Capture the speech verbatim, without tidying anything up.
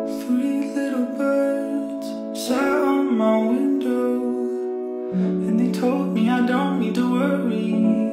Three little birds sat on my window, and they told me I don't need to worry.